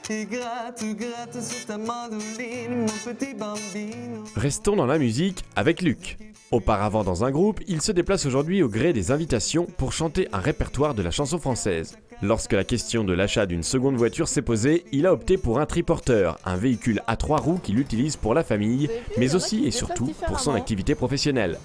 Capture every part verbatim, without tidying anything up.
Et gratte, gratte sur ta mandoline, mon petit bambino. Restons dans la musique avec Luc. Auparavant dans un groupe, il se déplace aujourd'hui au gré des invitations pour chanter un répertoire de la chanson française. Lorsque la question de l'achat d'une seconde voiture s'est posée, il a opté pour un triporteur, un véhicule à trois roues qu'il utilise pour la famille, mais aussi et surtout pour son activité professionnelle.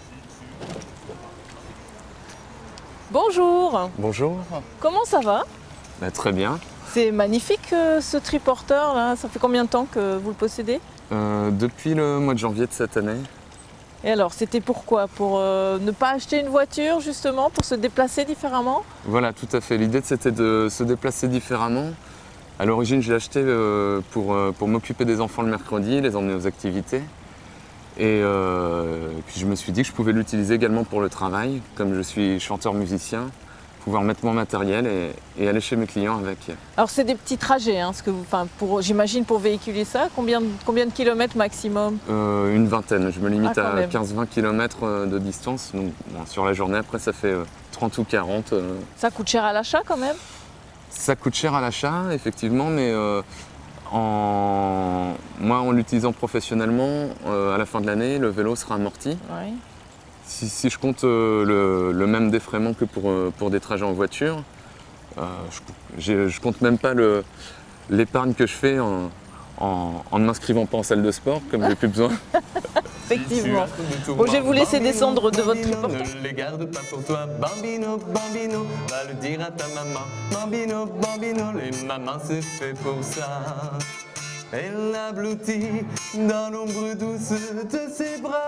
Bonjour. Bonjour. Comment ça va? Bah, très bien. C'est magnifique euh, ce triporteur là. Ça fait combien de temps que vous le possédez? Euh, depuis le mois de janvier de cette année. Et alors, c'était pourquoi? Pour euh, ne pas acheter une voiture justement, pour se déplacer différemment? Voilà, tout à fait. L'idée c'était de se déplacer différemment. À l'origine, je l'ai acheté euh, pour, euh, pour m'occuper des enfants le mercredi, les emmener aux activités. Et euh, puis je me suis dit que je pouvais l'utiliser également pour le travail, comme je suis chanteur-musicien. Pouvoir mettre mon matériel et, et aller chez mes clients avec. Alors c'est des petits trajets, hein, ce que vous, enfin, pour, j'imagine pour véhiculer ça, combien, combien de kilomètres maximum? euh, Une vingtaine, je me limite ah, à quinze vingt kilomètres de distance. Donc, bon, sur la journée, après ça fait euh, trente ou quarante. Euh. Ça coûte cher à l'achat quand même? Ça coûte cher à l'achat, effectivement, mais euh, en... moi en l'utilisant professionnellement, euh, à la fin de l'année, le vélo sera amorti. Oui. Si, si je compte euh, le, le même défraiement que pour, euh, pour des trajets en voiture, euh, je ne compte même pas l'épargne que je fais en, en, en ne m'inscrivant pas en salle de sport, comme j'ai plus besoin. Effectivement. Bon, je vais vous laisser descendre de votre triporteur. Ne les garde pas pour toi, bambino, bambino, va le dire à ta maman. Bambino, bambino, les mamans c'est fait pour ça. Elle abloutit dans l'ombre douce de ses bras.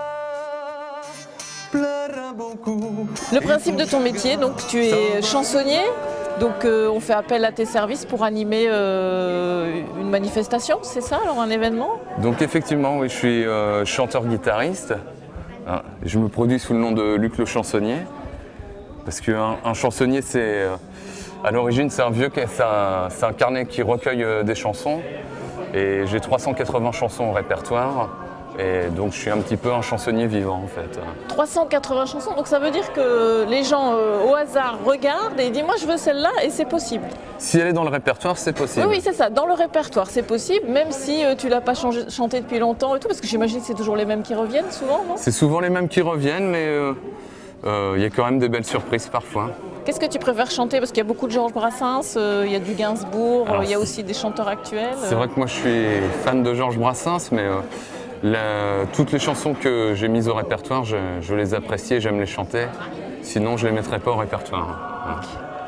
Un bon coup. Le principe de ton métier, donc tu es chansonnier, donc euh, on fait appel à tes services pour animer euh, une manifestation, c'est ça alors, un événement? Donc effectivement, oui, je suis euh, chanteur-guitariste. Je me produis sous le nom de Luc le chansonnier, parce qu'un un chansonnier, c'est euh, à l'origine c'est un vieux, c'est un, un carnet qui recueille euh, des chansons, et j'ai trois cent quatre-vingts chansons au répertoire. Et donc je suis un petit peu un chansonnier vivant en fait. trois cent quatre-vingts chansons, donc ça veut dire que les gens euh, au hasard regardent et disent moi je veux celle-là et c'est possible. Si elle est dans le répertoire, c'est possible. Oui, oui c'est ça, dans le répertoire c'est possible, même si euh, tu l'as pas changé, chanté depuis longtemps et tout, parce que j'imagine que c'est toujours les mêmes qui reviennent souvent, non? C'est souvent les mêmes qui reviennent, mais il euh, euh, y a quand même des belles surprises parfois. Qu'est-ce que tu préfères chanter? Parce qu'il y a beaucoup de Georges Brassens, il euh, y a du Gainsbourg, il y a aussi des chanteurs actuels. C'est vrai que moi je suis fan de Georges Brassens, mais euh, La, toutes les chansons que j'ai mises au répertoire, je, je les apprécie et j'aime les chanter. Sinon, je ne les mettrais pas au répertoire. Okay.